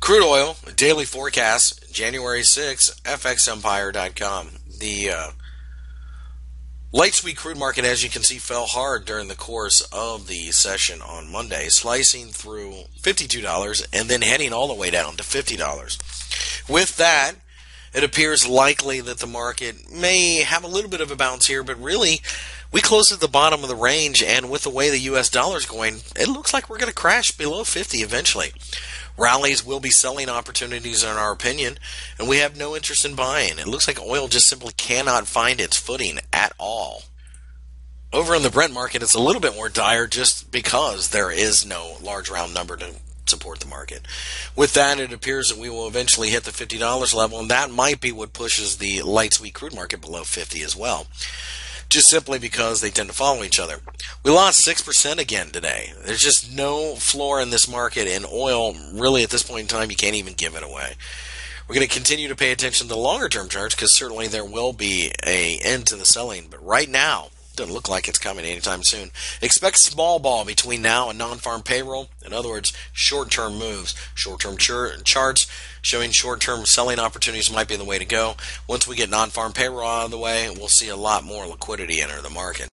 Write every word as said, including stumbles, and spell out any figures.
Crude oil, daily forecast, January sixth, F X Empire dot com. The uh, light sweet crude market, as you can see, fell hard during the course of the session on Monday, slicing through fifty-two dollars and then heading all the way down to fifty dollars. With that, it appears likely that the market may have a little bit of a bounce here, but really, we closed at the bottom of the range, and with the way the U S dollar is going, it looks like we're going to crash below fifty eventually. Rallies will be selling opportunities in our opinion, and we have no interest in buying. It looks like oil just simply cannot find its footing at all. Over in the Brent market, it's a little bit more dire just because there is no large round number to support the market. With that, it appears that we will eventually hit the fifty dollars level, and that might be what pushes the light sweet crude market below fifty as well, just simply because they tend to follow each other. We lost six percent again today. There's just no floor in this market, and oil, really at this point in time, you can't even give it away. We're going to continue to pay attention to the longer-term charts because certainly there will be an end to the selling, but right now, it doesn't look like it's coming anytime soon. Expect small ball between now and non-farm payroll. In other words, short-term moves. Short-term ch- charts showing short-term selling opportunities might be the way to go. Once we get non-farm payroll out of the way, we'll see a lot more liquidity enter the market.